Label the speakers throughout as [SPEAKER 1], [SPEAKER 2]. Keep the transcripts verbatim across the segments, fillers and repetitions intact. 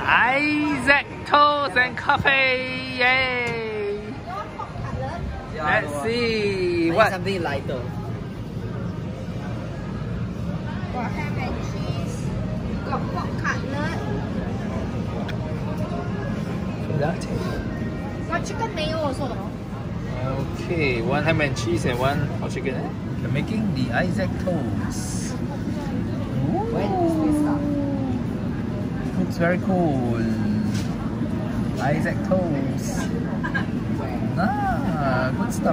[SPEAKER 1] Isaac Toast and Coffee! Yay! Let's see what.
[SPEAKER 2] Something lighter.
[SPEAKER 3] Got ham and cheese. Got pork cutlet.
[SPEAKER 1] Latte.
[SPEAKER 3] Got chicken mayo also.
[SPEAKER 1] Okay, one ham and cheese and one hot chicken. Eh? You're making the Isaac Toast.
[SPEAKER 2] When is this up?
[SPEAKER 1] Looks very cool. Isaac Toast. Ah, good stuff.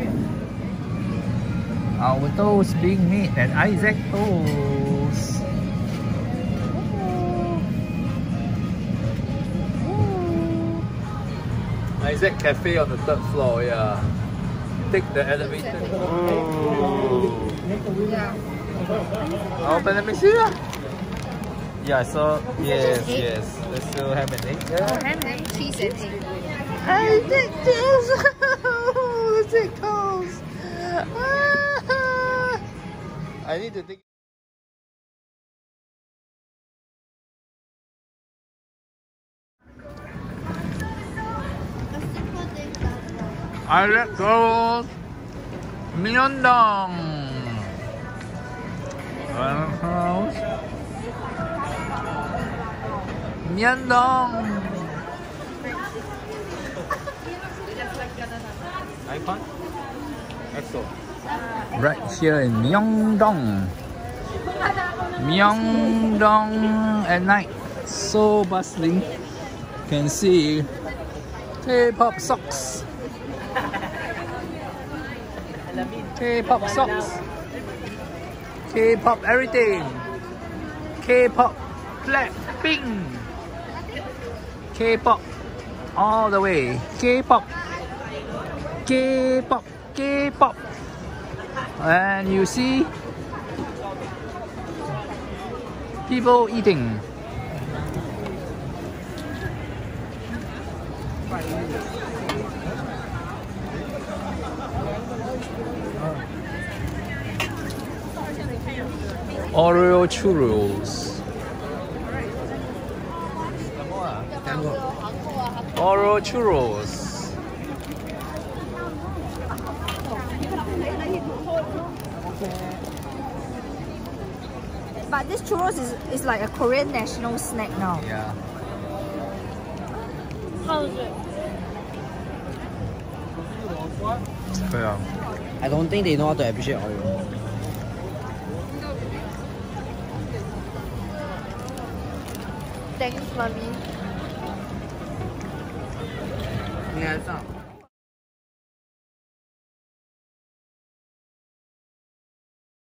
[SPEAKER 1] Our toast being made at Isaac Toast. Isaac Cafe on the third floor, yeah. Take the elevator. Oh.
[SPEAKER 3] Yeah.
[SPEAKER 1] Open, let me see. Yeah, so, yes, yes. Let's still ham and egg. Yeah.
[SPEAKER 3] Oh, ham and cheese and egg.
[SPEAKER 1] Isaac Toast! Isaac Toast! I need to think. Isaac Toast! Myeongdong! Isaac Toast! Myeongdong! Icon? Exo. Right here in Myeongdong. Myeongdong at night. So bustling. You can see K-pop socks. K-pop socks. K-pop everything. K-pop Blackpink. K-pop all the way. K-pop. K-pop. K-pop. And you see people eating. Oreo churros. Oreo churros.
[SPEAKER 3] But this churros is, is like a Korean national snack now.
[SPEAKER 1] Yeah.
[SPEAKER 3] How is it?
[SPEAKER 1] Yeah.
[SPEAKER 2] I don't think they know how to appreciate Oreo.
[SPEAKER 3] Thanks, mommy.
[SPEAKER 2] 应该这样。